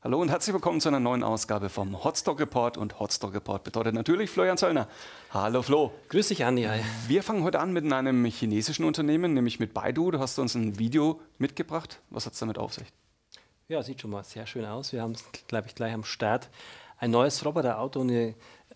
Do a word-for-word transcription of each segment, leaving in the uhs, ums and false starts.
Hallo und herzlich willkommen zu einer neuen Ausgabe vom Hotstock Report. Und Hotstock Report bedeutet natürlich Florian Zöllner. Hallo Flo. Grüß dich, Andi. Hi. Wir fangen heute an mit einem chinesischen Unternehmen, nämlich mit Baidu. Du hast uns ein Video mitgebracht. Was hat es damit auf sich? Ja, sieht schon mal sehr schön aus. Wir haben es, glaube ich, gleich am Start. Ein neues Roboterauto, eine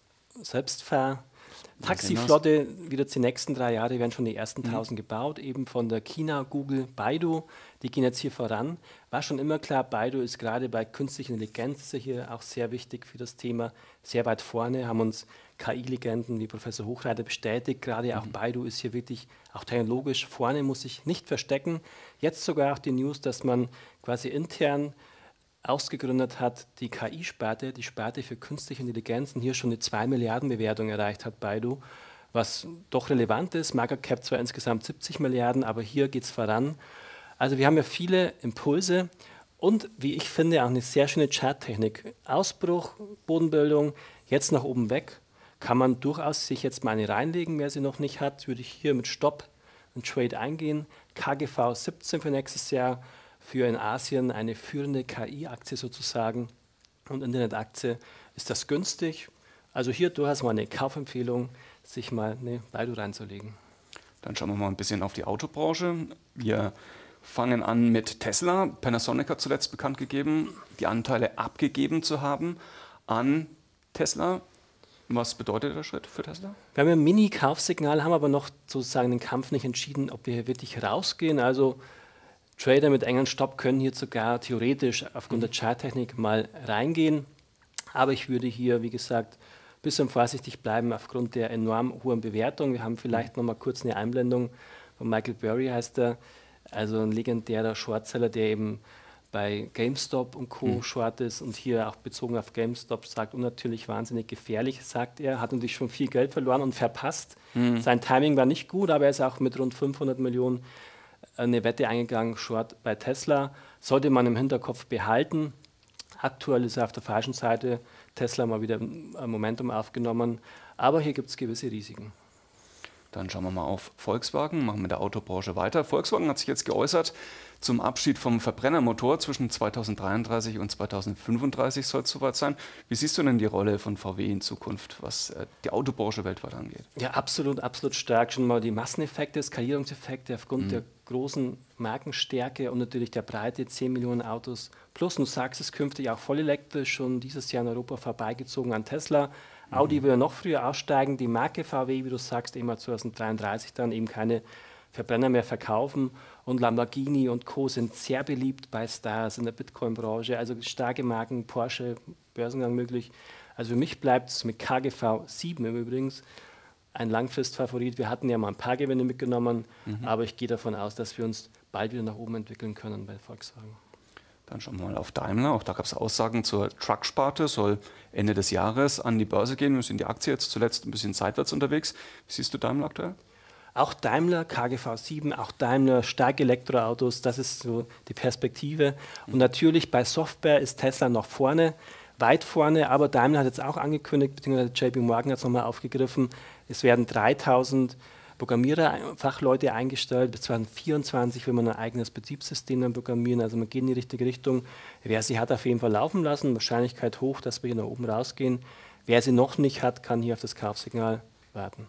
Selbstfahr- Taxiflotte, wieder die nächsten drei Jahre werden schon die ersten Mhm. tausend gebaut, eben von der China, Google, Baidu. Die gehen jetzt hier voran. War schon immer klar, Baidu ist gerade bei künstlicher Intelligenz ist ja hier auch sehr wichtig für das Thema, sehr weit vorne, haben uns K I-Legenden wie Professor Hochreiter bestätigt. Gerade auch Baidu ist hier wirklich auch technologisch vorne, muss sich nicht verstecken. Jetzt sogar auch die News, dass man quasi intern ausgegründet hat, die K I-Sparte, die Sparte für künstliche Intelligenz, und hier schon eine zwei Milliarden Bewertung erreicht hat, Baidu, was doch relevant ist. Market Cap zwar insgesamt siebzig Milliarden, aber hier geht es voran. Also wir haben ja viele Impulse und, wie ich finde, auch eine sehr schöne Charttechnik. Ausbruch, Bodenbildung, jetzt nach oben weg, kann man durchaus sich jetzt mal eine reinlegen. Wer sie noch nicht hat, würde ich hier mit Stopp und Trade eingehen. K G V siebzehn für nächstes Jahr. Für in Asien eine führende K I-Aktie sozusagen und Internetaktie ist das günstig. Also hier durchaus mal eine Kaufempfehlung, sich mal eine Baidu reinzulegen. Dann schauen wir mal ein bisschen auf die Autobranche. Wir fangen an mit Tesla. Panasonic hat zuletzt bekannt gegeben, die Anteile abgegeben zu haben an Tesla. Was bedeutet der Schritt für Tesla? Wir haben ein Mini-Kaufsignal, haben aber noch sozusagen den Kampf nicht entschieden, ob wir hier wirklich rausgehen. Also Trader mit engen Stopp können hier sogar theoretisch aufgrund der Charttechnik mal reingehen. Aber ich würde hier, wie gesagt, ein bisschen vorsichtig bleiben aufgrund der enorm hohen Bewertung. Wir haben vielleicht noch mal kurz eine Einblendung von Michael Burry, heißt er, also ein legendärer Shortseller, der eben bei GameStop und Co. Mhm. short ist und hier auch bezogen auf GameStop sagt, und natürlich wahnsinnig gefährlich, sagt er, hat natürlich schon viel Geld verloren und verpasst. Mhm. Sein Timing war nicht gut, aber er ist auch mit rund fünfhundert Millionen eine Wette eingegangen, Short bei Tesla. Sollte man im Hinterkopf behalten. Aktuell ist er auf der falschen Seite. Tesla mal wieder ein Momentum aufgenommen. Aber hier gibt es gewisse Risiken. Dann schauen wir mal auf Volkswagen, machen mit der Autobranche weiter. Volkswagen hat sich jetzt geäußert zum Abschied vom Verbrennermotor. Zwischen zweitausenddreiunddreißig und zweitausendfünfunddreißig soll es soweit sein. Wie siehst du denn die Rolle von V W in Zukunft, was äh, die Autobranche weltweit angeht? Ja, absolut, absolut stark. Schon mal die Masseneffekte, Skalierungseffekte aufgrund mhm. der großen Markenstärke und natürlich der Breite, zehn Millionen Autos plus. Und du sagst es künftig auch voll elektrisch, schon dieses Jahr in Europa vorbeigezogen an Tesla. Audi will ja noch früher aussteigen, die Marke V W, wie du sagst, immer zweitausenddreiunddreißig dann eben keine Verbrenner mehr verkaufen, und Lamborghini und Co. sind sehr beliebt bei Stars in der Bitcoin-Branche, also starke Marken, Porsche, Börsengang möglich. Also für mich bleibt es mit K G V sieben im Übrigen ein Langfristfavorit. Wir hatten ja mal ein paar Gewinne mitgenommen, mhm. aber ich gehe davon aus, dass wir uns bald wieder nach oben entwickeln können bei Volkswagen. Dann schauen wir mal auf Daimler. Auch da gab es Aussagen zur Truck-Sparte, soll Ende des Jahres an die Börse gehen. Wir sind die Aktie jetzt zuletzt ein bisschen seitwärts unterwegs. Wie siehst du Daimler aktuell? Auch Daimler, K G V sieben, auch Daimler, starke Elektroautos, das ist so die Perspektive. Und natürlich bei Software ist Tesla noch vorne, weit vorne, aber Daimler hat jetzt auch angekündigt, beziehungsweise J P Morgan hat es nochmal aufgegriffen, es werden dreitausend Programmierer, Fachleute eingestellt. Bis zweitausendvierundzwanzig will man ein eigenes Betriebssystem dann programmieren. Also man geht in die richtige Richtung. Wer sie hat, auf jeden Fall laufen lassen. Wahrscheinlichkeit hoch, dass wir hier nach oben rausgehen. Wer sie noch nicht hat, kann hier auf das Kaufsignal warten.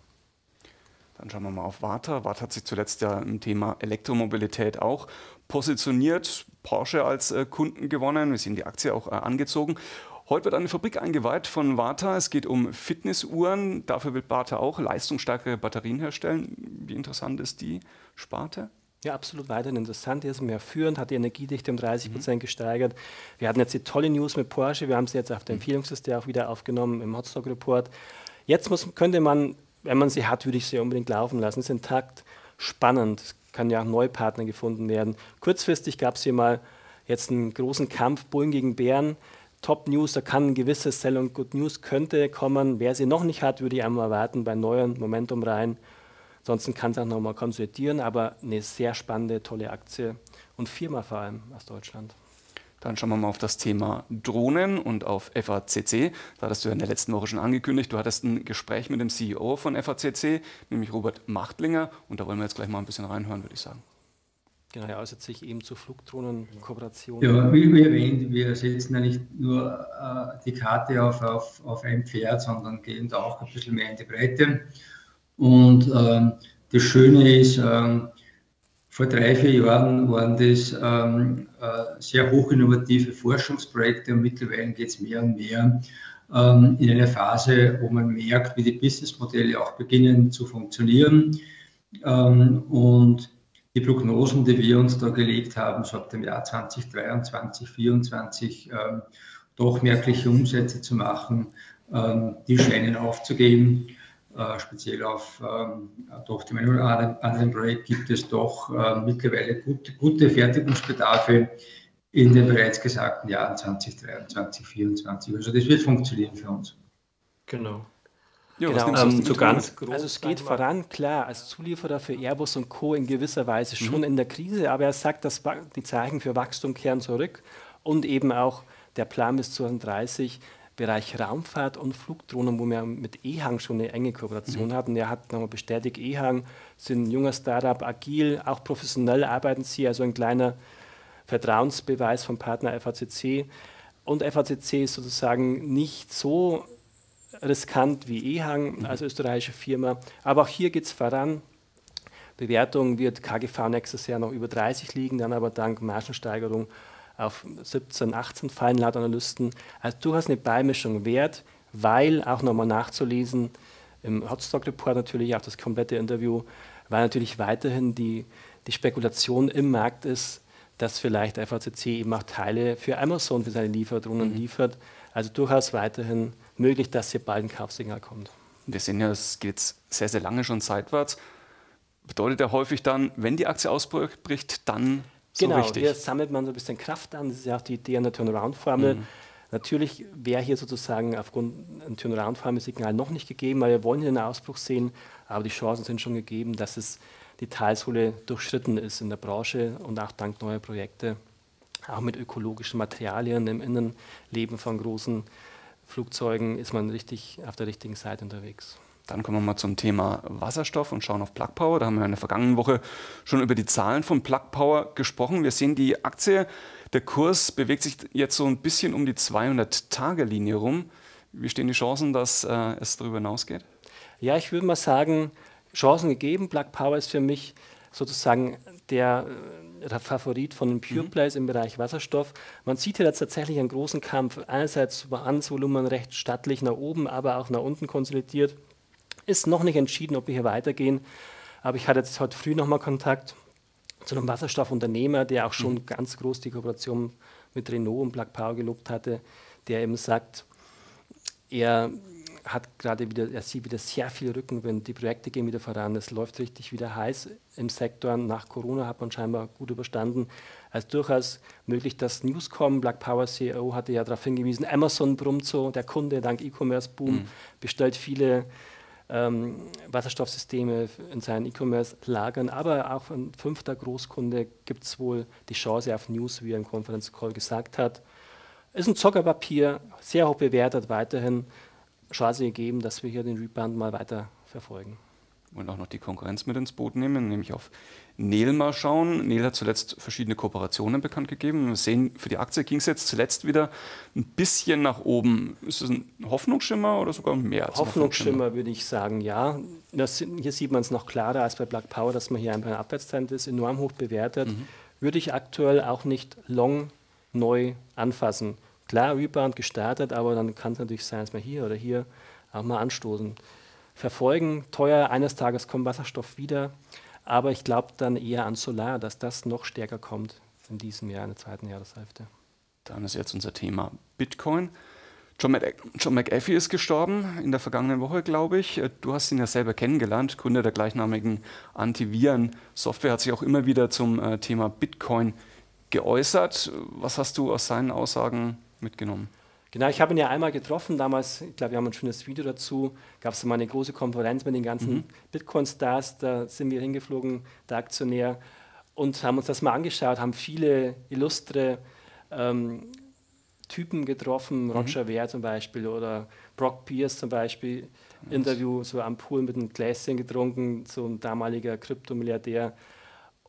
Dann schauen wir mal auf Varta. Varta hat sich zuletzt ja im Thema Elektromobilität auch positioniert. Porsche als äh, Kunden gewonnen. Wir sehen die Aktie auch äh, angezogen. Heute wird eine Fabrik eingeweiht von Varta. Es geht um Fitnessuhren. Dafür will Varta auch leistungsstärkere Batterien herstellen. Wie interessant ist die Sparte? Ja, absolut weiterhin interessant. Hier ist mehr führend, hat die Energiedichte um dreißig Prozent mhm. gesteigert. Wir hatten jetzt die tolle News mit Porsche. Wir haben sie jetzt auf der Empfehlungsliste auch wieder aufgenommen im Hotstock Report. Jetzt muss, könnte man, wenn man sie hat, würde ich sie unbedingt laufen lassen. Es ist intakt, spannend. Es kann ja auch neue Partner gefunden werden. Kurzfristig gab es hier mal jetzt einen großen Kampf, Bullen gegen Bären. Top News, da kann ein gewisses Sell und Good News könnte kommen. Wer sie noch nicht hat, würde ich einmal warten bei neuen Momentum rein. Ansonsten kann es auch nochmal konsolidieren, aber eine sehr spannende, tolle Aktie und Firma vor allem aus Deutschland. Dann schauen wir mal auf das Thema Drohnen und auf F A C C. Da hattest du ja in der letzten Woche schon angekündigt, du hattest ein Gespräch mit dem C E O von F A C C, nämlich Robert Machtlinger. Und da wollen wir jetzt gleich mal ein bisschen reinhören, würde ich sagen. Genau, er äußert sich eben zu Flugdrohnen-Kooperationen. Ja, wie, wie erwähnt, wir setzen ja nicht nur äh, die Karte auf, auf, auf ein Pferd, sondern gehen da auch ein bisschen mehr in die Breite. Und ähm, das Schöne ist, ähm, vor drei, vier Jahren waren das ähm, äh, sehr hochinnovative Forschungsprojekte und mittlerweile geht es mehr und mehr ähm, in eine Phase, wo man merkt, wie die Businessmodelle auch beginnen zu funktionieren. Ähm, und die Prognosen, die wir uns da gelegt haben, so ab dem Jahr zweitausenddreiundzwanzig, zweitausendvierundzwanzig, ähm, doch merkliche Umsätze zu machen, ähm, die scheinen aufzugehen. Äh, speziell auf ähm, doch dem einen oder anderen Projekt gibt es doch äh, mittlerweile gut, gute Fertigungsbedarfe in den bereits gesagten Jahren zweitausenddreiundzwanzig, zweitausendvierundzwanzig. Also das wird funktionieren für uns. Genau. Ja, genau. was Ähm, nimmst du so ganz groß, also es geht voran, klar, als Zulieferer für Airbus und Co. in gewisser Weise schon mhm. in der Krise, aber er sagt, dass die Zeichen für Wachstum kehren zurück und eben auch der Plan bis zweitausenddreißig, Bereich Raumfahrt und Flugdrohnen, wo wir mit EHang schon eine enge Kooperation mhm. hatten. Er hat nochmal bestätigt, EHang sind ein junger Startup, agil, auch professionell arbeiten sie, also ein kleiner Vertrauensbeweis vom Partner F A C C. Und F A C C ist sozusagen nicht so riskant wie EHang als österreichische Firma, aber auch hier geht es voran. Bewertung wird K G V nächstes Jahr noch über dreißig liegen, dann aber dank Margensteigerung auf siebzehn, achtzehn fallen laut Analysten. Also durchaus eine Beimischung wert, weil auch nochmal nachzulesen, im Hotstock-Report natürlich auch das komplette Interview, weil natürlich weiterhin die, die Spekulation im Markt ist, dass vielleicht F A C C eben auch Teile für Amazon für seine Lieferdrohnen mhm. liefert. Also durchaus weiterhin möglich, dass hier bald ein Kaufsignal kommt. Wir sehen ja, es geht sehr, sehr lange schon seitwärts. Bedeutet ja häufig dann, wenn die Aktie ausbricht, dann so genau, richtig. Hier sammelt man so ein bisschen Kraft an. Das ist ja auch die Idee an der Turnaround-Formel. Mhm. Natürlich wäre hier sozusagen aufgrund ein Turnaround-Formel-Signal noch nicht gegeben, weil wir wollen hier einen Ausbruch sehen, aber die Chancen sind schon gegeben, dass es die Talsohle durchschritten ist in der Branche und auch dank neuer Projekte, auch mit ökologischen Materialien im Innenleben von großen Flugzeugen ist man richtig auf der richtigen Seite unterwegs. Dann kommen wir mal zum Thema Wasserstoff und schauen auf Plug Power. Da haben wir in der vergangenen Woche schon über die Zahlen von Plug Power gesprochen. Wir sehen die Aktie, der Kurs bewegt sich jetzt so ein bisschen um die zweihundert-Tage-Linie rum. Wie stehen die Chancen, dass äh, es darüber hinausgeht? Ja, ich würde mal sagen, Chancen gegeben. Plug Power ist für mich sozusagen der äh, Favorit von den Pure Plays mhm. im Bereich Wasserstoff. Man sieht hier jetzt tatsächlich einen großen Kampf. Einerseits war Handelsvolumen recht stattlich nach oben, aber auch nach unten konsolidiert. Ist noch nicht entschieden, ob wir hier weitergehen, aber ich hatte jetzt heute früh nochmal Kontakt zu einem Wasserstoffunternehmer, der auch schon mhm. ganz groß die Kooperation mit Renault und Plug Power gelobt hatte, der eben sagt, er hat gerade wieder, er sieht wieder sehr viel Rückenwind, die Projekte gehen wieder voran, es läuft richtig wieder heiß im Sektor, nach Corona hat man scheinbar gut überstanden, also durchaus möglich, dass News kommen. Plug Power C E O hatte ja darauf hingewiesen, Amazon brummt so, der Kunde dank E-Commerce-Boom mhm. bestellt viele Ähm, Wasserstoffsysteme in seinen E-Commerce-Lagern, aber auch ein fünfter Großkunde gibt es wohl die Chance auf News, wie er im Konferenzcall gesagt hat. Ist ein Zockerpapier, sehr hoch bewertet, weiterhin Chance gegeben, dass wir hier den Rebound mal weiter verfolgen. Und auch noch die Konkurrenz mit ins Boot nehmen, nämlich auf Nel mal schauen. Nel hat zuletzt verschiedene Kooperationen bekannt gegeben. Wir sehen, für die Aktie ging es jetzt zuletzt wieder ein bisschen nach oben. Ist das ein Hoffnungsschimmer oder sogar mehr als ein Hoffnungsschimmer? Hoffnungsschimmer würde ich sagen, ja. Das, hier sieht man es noch klarer als bei Plug Power, dass man hier einfach ein Abwärtstrend ist, enorm hoch bewertet. Mhm. Würde ich aktuell auch nicht long neu anfassen. Klar, Rebound gestartet, aber dann kann es natürlich sein, dass wir hier oder hier auch mal anstoßen. Verfolgen, teuer, eines Tages kommt Wasserstoff wieder, aber ich glaube dann eher an Solar, dass das noch stärker kommt in diesem Jahr, in der zweiten Jahreshälfte. Dann ist jetzt unser Thema Bitcoin. John, Mc, John McAfee ist gestorben in der vergangenen Woche, glaube ich. Du hast ihn ja selber kennengelernt, Gründer der gleichnamigen Antiviren-Software, hat sich auch immer wieder zum äh, Thema Bitcoin geäußert. Was hast du aus seinen Aussagen mitgenommen? Genau, ich habe ihn ja einmal getroffen, damals, ich glaube, wir haben ein schönes Video dazu, gab es mal eine große Konferenz mit den ganzen mhm. Bitcoin-Stars, da sind wir hingeflogen, der Aktionär, und haben uns das mal angeschaut, haben viele illustre ähm, Typen getroffen, mhm. Roger Ver zum Beispiel oder Brock Pierce zum Beispiel, yes. Interview so am Pool mit einem Gläschen getrunken, so ein damaliger Kryptomilliardär.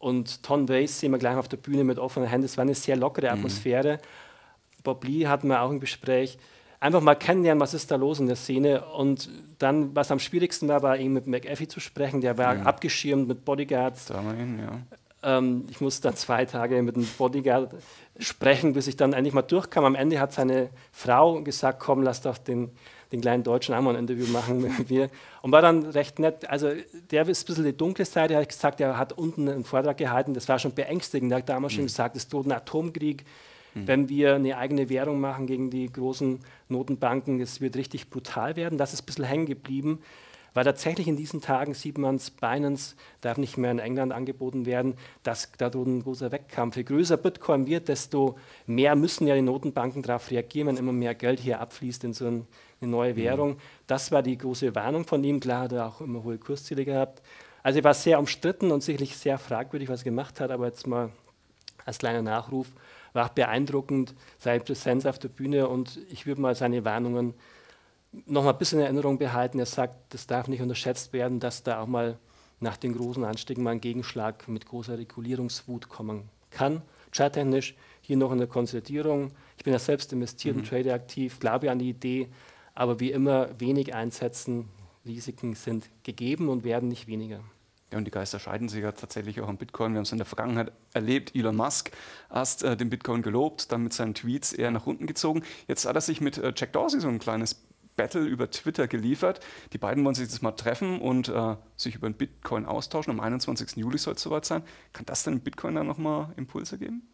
Und Ton Wace sehen wir gleich auf der Bühne mit offenen Händen. Es war eine sehr lockere Atmosphäre. Mhm. Bob Lee hatten wir auch im Gespräch. Einfach mal kennenlernen, was ist da los in der Szene. Und dann, was am schwierigsten war, war eben mit McAfee zu sprechen. Der war mhm. abgeschirmt mit Bodyguards. Da mal hin, ja. Ähm, ich musste dann zwei Tage mit einem Bodyguard sprechen, bis ich dann endlich mal durchkam. Am Ende hat seine Frau gesagt, komm, lass doch den, den kleinen Deutschen auch mal ein Interview machen mit mir. Und war dann recht nett. Also der ist ein bisschen die dunkle Seite. Er hat gesagt, er hat unten einen Vortrag gehalten. Das war schon beängstigend. Er hat damals mhm. schon gesagt, es droht ein Atomkrieg. Mhm. Wenn wir eine eigene Währung machen gegen die großen Notenbanken, es wird richtig brutal werden. Das ist ein bisschen hängen geblieben. Weil tatsächlich in diesen Tagen sieht man es, Binance darf nicht mehr in England angeboten werden, das, da droht ein großer Wettkampf. Je größer Bitcoin wird, desto mehr müssen ja die Notenbanken darauf reagieren, wenn immer mehr Geld hier abfließt in so eine neue Währung. Mhm. Das war die große Warnung von ihm. Klar hat er auch immer hohe Kursziele gehabt. Also er war sehr umstritten und sicherlich sehr fragwürdig, was er gemacht hat, aber jetzt mal als kleiner Nachruf, war auch beeindruckend, seine Präsenz auf der Bühne, und ich würde mal seine Warnungen noch mal ein bisschen in Erinnerung behalten. Er sagt, das darf nicht unterschätzt werden, dass da auch mal nach den großen Anstiegen mal ein Gegenschlag mit großer Regulierungswut kommen kann. Charttechnisch hier noch in der Konsolidierung. Ich bin ja selbst investiert und mhm. Trader aktiv, glaube an die Idee, aber wie immer wenig einsetzen. Risiken sind gegeben und werden nicht weniger. Ja, und die Geister scheiden sich ja tatsächlich auch am Bitcoin. Wir haben es in der Vergangenheit erlebt. Elon Musk erst äh, den Bitcoin gelobt, dann mit seinen Tweets eher nach unten gezogen. Jetzt hat er sich mit äh, Jack Dorsey so ein kleines Battle über Twitter geliefert. Die beiden wollen sich jetzt mal treffen und äh, sich über den Bitcoin austauschen. Am einundzwanzigsten Juli soll es soweit sein. Kann das denn Bitcoin dann nochmal Impulse geben?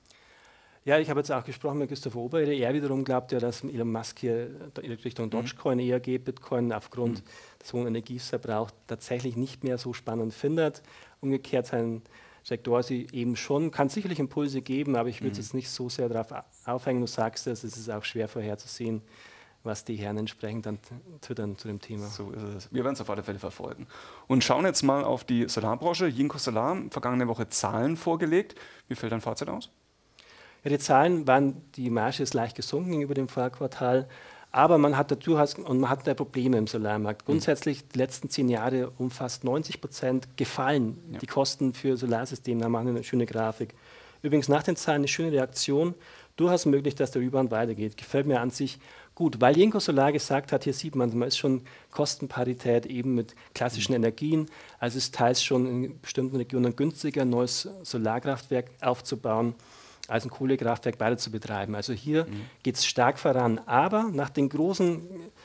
Ja, ich habe jetzt auch gesprochen mit Christopher Oberede. Er wiederum glaubt ja, dass Elon Musk hier Richtung Dogecoin eher geht, Bitcoin aufgrund mhm. des hohen Energieverbrauchs tatsächlich nicht mehr so spannend findet. Umgekehrt sein Jack Dorsey eben schon. Kann sicherlich Impulse geben, aber ich würde mhm. jetzt nicht so sehr darauf aufhängen. Du sagst es, es ist auch schwer vorherzusehen, was die Herren entsprechend dann twittern zu dem Thema. So ist es. Wir werden es auf alle Fälle verfolgen. Und schauen jetzt mal auf die Solarbranche. Jinko Solar, vergangene Woche Zahlen vorgelegt. Wie fällt dein Fazit aus? Ja, die Zahlen waren, die Marge ist leicht gesunken gegenüber dem Vorquartal, aber man hat da durchaus und man hat da Probleme im Solarmarkt. Grundsätzlich die letzten zehn Jahre um fast neunzig Prozent gefallen. Ja. Die Kosten für Solarsysteme, da machen wir eine schöne Grafik. Übrigens nach den Zahlen eine schöne Reaktion. Durchaus möglich, dass der Rebound weitergeht. Gefällt mir an sich gut, weil Jinko Solar gesagt hat, hier sieht man, man ist schon Kostenparität eben mit klassischen mhm. Energien. Also es ist teils schon in bestimmten Regionen günstiger, ein neues Solarkraftwerk aufzubauen, als ein Kohlekraftwerk weiter zu betreiben. Also hier mhm. geht es stark voran. Aber nach den großen,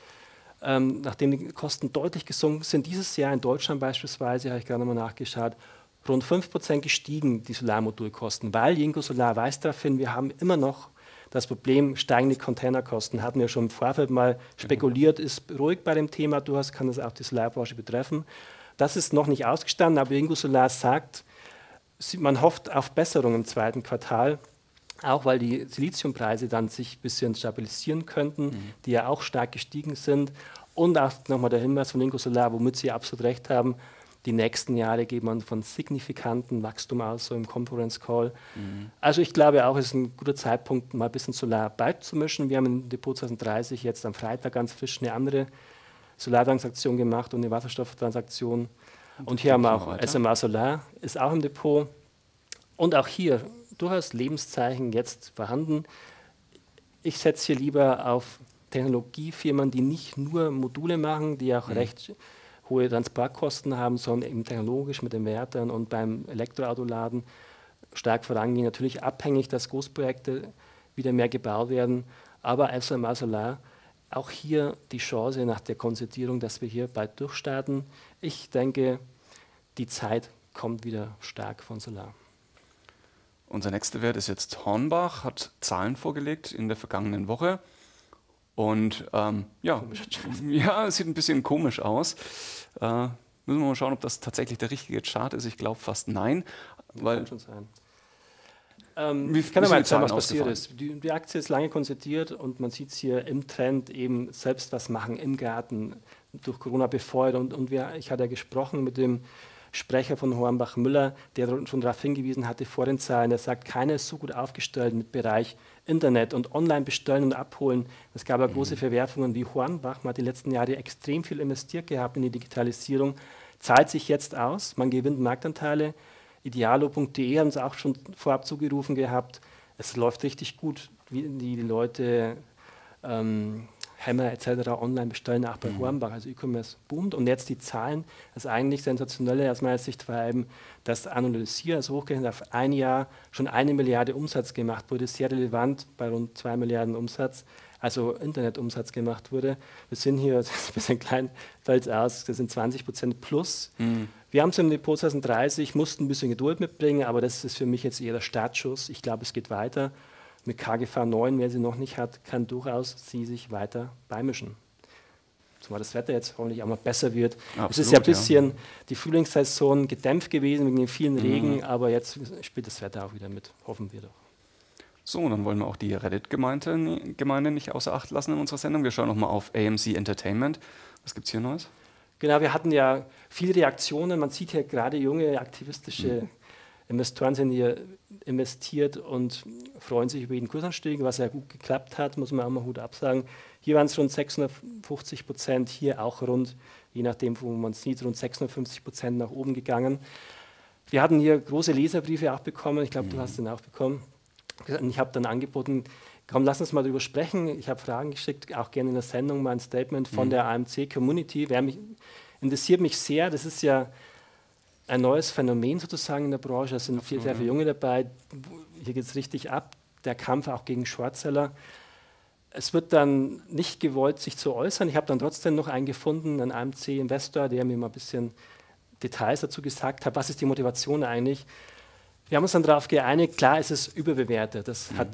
ähm, nachdem die Kosten deutlich gesunken sind, dieses Jahr in Deutschland beispielsweise, habe ich gerade mal nachgeschaut, rund fünf Prozent gestiegen, die Solarmodulkosten, weil Jinko Solar weist darauf hin, wir haben immer noch das Problem steigende Containerkosten. Hatten wir schon im Vorfeld mal spekuliert, ist ruhig bei dem Thema, du hast, kann das auch die Solarbranche betreffen. Das ist noch nicht ausgestanden, aber Jinko Solar sagt, man hofft auf Besserung im zweiten Quartal, auch weil die Siliziumpreise dann sich ein bisschen stabilisieren könnten, mhm. die ja auch stark gestiegen sind. Und auch nochmal der Hinweis von Jinko Solar, womit Sie absolut recht haben, die nächsten Jahre geht man von signifikanten Wachstum aus, so im Conference Call. Mhm. Also ich glaube auch, es ist ein guter Zeitpunkt, mal ein bisschen Solar beizumischen. Wir haben im Depot zwanzig dreißig jetzt am Freitag ganz frisch eine andere Solartransaktion gemacht und eine Wasserstofftransaktion. Und, und hier haben wir auch weiter. S M A Solar, ist auch im Depot. Und auch hier durchaus Lebenszeichen jetzt vorhanden. Ich setze hier lieber auf Technologiefirmen, die nicht nur Module machen, die auch mhm. recht hohe Transportkosten haben, sondern eben technologisch mit den Wärtern und beim Elektroautoladen stark vorangehen. Natürlich abhängig, dass Großprojekte wieder mehr gebaut werden, aber S M A Solar, auch hier die Chance nach der Konzertierung, dass wir hier bald durchstarten. Ich denke, die Zeit kommt wieder stark von Solar. Unser nächster Wert ist jetzt Hornbach, hat Zahlen vorgelegt in der vergangenen Woche. Und ähm, ja, ja, es sieht ein bisschen komisch aus. Äh, müssen wir mal schauen, ob das tatsächlich der richtige Chart ist. Ich glaube fast nein. Weil kann schon sein. Ähm, ich kann aber erzählen, was passiert ist. Die, die Aktie ist lange konzertiert und man sieht es hier im Trend eben selbst was machen im Garten durch Corona befeuert. Und, und wir, ich hatte ja gesprochen mit dem Sprecher von Hornbach Müller, der schon darauf hingewiesen hatte vor den Zahlen. Er sagt, keiner ist so gut aufgestellt mit Bereich Internet und online bestellen und abholen. Es gab ja mhm. große Verwerfungen wie Hornbach. Man hat die letzten Jahre extrem viel investiert gehabt in die Digitalisierung. Zahlt sich jetzt aus. Man gewinnt Marktanteile. idealo punkt de haben sie auch schon vorab zugerufen gehabt. Es läuft richtig gut, wie die Leute ähm, Hammer et cetera online bestellen, auch bei mhm. Hornbach, also E-Commerce boomt. Und jetzt die Zahlen, das eigentlich Sensationelle aus meiner Sicht war eben, dass Analysier, also hochgerechnet auf ein Jahr, schon eine Milliarde Umsatz gemacht wurde, sehr relevant bei rund zwei Milliarden Umsatz, also Internetumsatz gemacht wurde. Wir sind hier, das ist ein bisschen klein, fällt aus, das sind zwanzig Prozent plus. Mhm. Wir haben es im Depot zwanzig dreißig, mussten ein bisschen Geduld mitbringen, aber das ist für mich jetzt eher der Startschuss. Ich glaube, es geht weiter. Mit K G V neun, wer sie noch nicht hat, kann durchaus sie sich weiter beimischen. Zumal das Wetter jetzt hoffentlich auch mal besser wird. Absolut, es ist ja ein bisschen ja. die Frühlingssaison gedämpft gewesen wegen dem vielen Regen, mhm. aber jetzt spielt das Wetter auch wieder mit, hoffen wir doch. So, dann wollen wir auch die Reddit-Gemeinde Gemeinde nicht außer Acht lassen in unserer Sendung. Wir schauen nochmal auf A M C Entertainment. Was gibt es hier Neues? Genau, wir hatten ja viele Reaktionen. Man sieht hier gerade junge aktivistische mhm. Investoren sind hier investiert und freuen sich über jeden Kursanstieg, was ja gut geklappt hat, muss man auch mal Hut absagen. Hier waren es rund sechshundertfünfzig Prozent, hier auch rund, je nachdem, wo man es sieht, rund sechshundertfünfzig Prozent nach oben gegangen. Wir hatten hier große Leserbriefe auch bekommen, ich glaube, mhm. du hast den auch bekommen. Ich habe dann angeboten, komm, lass uns mal darüber sprechen. Ich habe Fragen geschickt, auch gerne in der Sendung mal ein Statement von mhm. der A M C-Community. Wer mich, interessiert mich sehr, das ist ja ein neues Phänomen sozusagen in der Branche. Es sind viel, sehr viele Junge dabei. Hier geht es richtig ab. Der Kampf auch gegen Shortseller. Es wird dann nicht gewollt, sich zu äußern. Ich habe dann trotzdem noch einen gefunden, einen A M C-Investor, der mir mal ein bisschen Details dazu gesagt hat. Was ist die Motivation eigentlich? Wir haben uns dann darauf geeinigt, klar, es ist überbewertet. Das mhm. hat,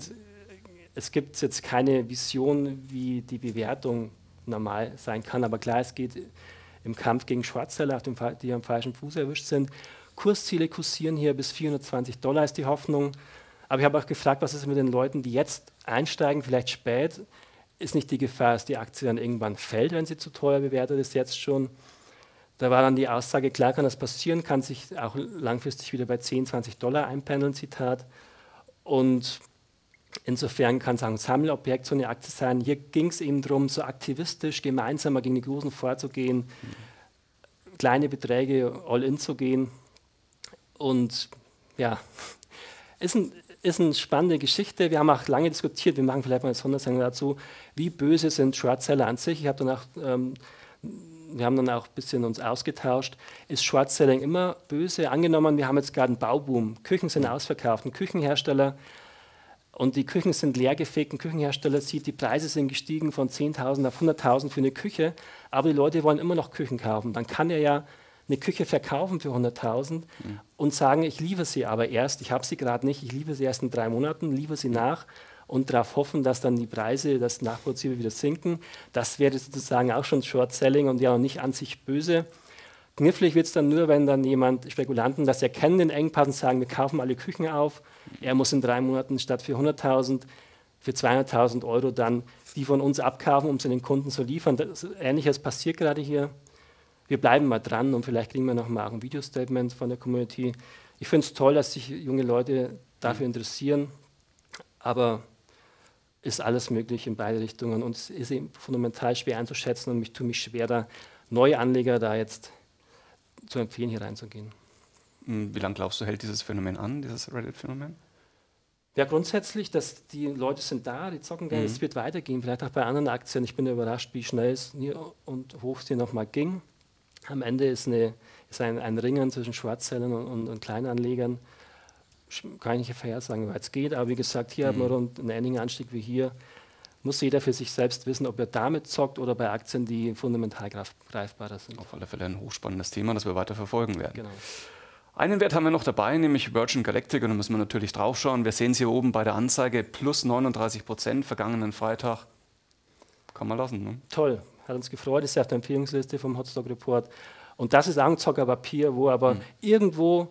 es gibt jetzt keine Vision, wie die Bewertung normal sein kann. Aber klar, es geht im Kampf gegen Shortseller, die am falschen Fuß erwischt sind. Kursziele kursieren hier bis vierhundertzwanzig Dollar ist die Hoffnung. Aber ich habe auch gefragt, was ist mit den Leuten, die jetzt einsteigen, vielleicht spät? Ist nicht die Gefahr, dass die Aktie dann irgendwann fällt, wenn sie zu teuer bewertet ist, jetzt schon? Da war dann die Aussage, klar kann das passieren, kann sich auch langfristig wieder bei zehn, zwanzig Dollar einpendeln, Zitat. Und insofern kann es auch ein Sammelobjekt, so eine Aktie sein. Hier ging es eben darum, so aktivistisch gemeinsam mal gegen die Großen vorzugehen, mhm. kleine Beträge all-in zu gehen. Und ja, ist, ein, ist eine spannende Geschichte. Wir haben auch lange diskutiert, wir machen vielleicht mal eine Sondersendung dazu, wie böse sind Shortseller an sich. Ich habe danach, ähm, wir haben dann auch ein bisschen uns ausgetauscht. Ist Shortselling immer böse? Angenommen, wir haben jetzt gerade einen Bauboom. Küchen sind ausverkauft. Ein Küchenhersteller und die Küchen sind leergefegt. Ein Küchenhersteller sieht, die Preise sind gestiegen von zehntausend auf hunderttausend für eine Küche, aber die Leute wollen immer noch Küchen kaufen. Dann kann er ja eine Küche verkaufen für hunderttausend mhm. und sagen, ich liefere sie aber erst, ich habe sie gerade nicht, ich liefere sie erst in drei Monaten, liefere sie nach und darauf hoffen, dass dann die Preise, das Nachvollziehbar wieder sinken. Das wäre sozusagen auch schon Short-Selling und ja auch nicht an sich böse. Knifflig wird es dann nur, wenn dann jemand, Spekulanten, das erkennen den Engpass und sagen, wir kaufen alle Küchen auf. Er muss in drei Monaten statt für hunderttausend, für zweihunderttausend Euro dann die von uns abkaufen, um sie den Kunden zu liefern. Das, Ähnliches passiert gerade hier. Wir bleiben mal dran und vielleicht kriegen wir noch mal auch ein Video-Statement von der Community. Ich finde es toll, dass sich junge Leute dafür interessieren, aber ist alles möglich in beide Richtungen und es ist eben fundamental schwer einzuschätzen und ich tue mich schwer, da neue Anleger da jetzt zu empfehlen, hier reinzugehen. Wie lange glaubst du, hält dieses Phänomen an, dieses Reddit-Phänomen? Ja, grundsätzlich, dass die Leute sind da, die zocken gerne, mhm. es wird weitergehen, vielleicht auch bei anderen Aktien. Ich bin überrascht, wie schnell es hier und hoch es hier nochmal ging. Am Ende ist, eine, ist ein, ein Ringen zwischen Shortsellern und, und, und Kleinanlegern. Kann ich nicht vorhersagen, wie es geht, aber wie gesagt, hier mhm. haben wir rund einen ähnlichen Anstieg wie hier. Muss jeder für sich selbst wissen, ob er damit zockt oder bei Aktien, die fundamental greifbarer sind. Auf alle Fälle ein hochspannendes Thema, das wir weiter verfolgen werden. Genau. Einen Wert haben wir noch dabei, nämlich Virgin Galactic, und da müssen wir natürlich draufschauen. Wir sehen es hier oben bei der Anzeige, plus neununddreißig Prozent, vergangenen Freitag. Kann man lassen, ne? Toll, hat uns gefreut, ist ja auf der Empfehlungsliste vom Hotstock Report. Und das ist auch ein Zockerpapier, wo aber mhm. irgendwo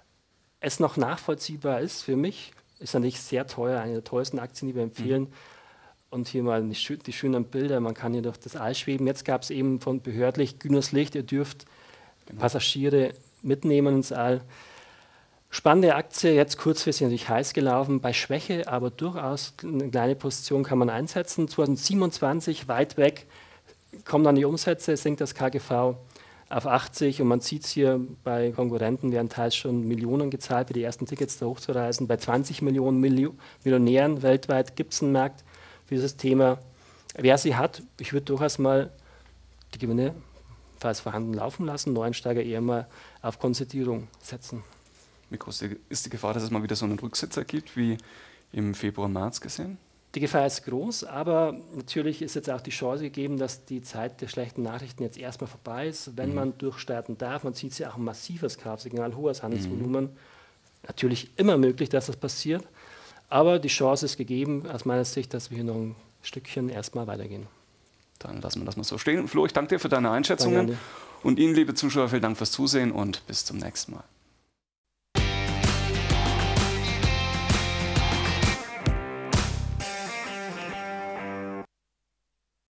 es noch nachvollziehbar ist für mich. Ist ja nicht sehr teuer, eine der teuersten Aktien, die wir empfehlen. Mhm. Und hier mal die, die schönen Bilder, man kann hier durch das All schweben. Jetzt gab es eben von behördlich grünes Licht, ihr dürft genau. Passagiere mitnehmen ins All. Spannende Aktie, jetzt kurzfristig natürlich heiß gelaufen, bei Schwäche, aber durchaus eine kleine Position kann man einsetzen. zwanzig siebenundzwanzig, weit weg, kommen dann die Umsätze, sinkt das K G V. auf achtzig und man sieht es hier, bei Konkurrenten werden teils schon Millionen gezahlt, für die ersten Tickets da hochzureisen. Bei zwanzig Millionen Milli- Millionären weltweit gibt es einen Markt für dieses Thema. Wer sie hat, ich würde durchaus mal die Gewinne, falls vorhanden, laufen lassen, Neueinsteiger eher mal auf Konzertierung setzen. Wie groß ist die Gefahr, dass es mal wieder so einen Rücksitzer gibt, wie im Februar, März gesehen? Die Gefahr ist groß, aber natürlich ist jetzt auch die Chance gegeben, dass die Zeit der schlechten Nachrichten jetzt erstmal vorbei ist, wenn mhm. man durchstarten darf. Man sieht ja auch ein massives Kaufsignal, hohes Handelsvolumen. Mhm. Natürlich immer möglich, dass das passiert, aber die Chance ist gegeben, aus meiner Sicht, dass wir hier noch ein Stückchen erstmal weitergehen. Dann lassen wir das mal so stehen. Flo, ich danke dir für deine Einschätzungen. Und Ihnen, liebe Zuschauer, vielen Dank fürs Zusehen und bis zum nächsten Mal.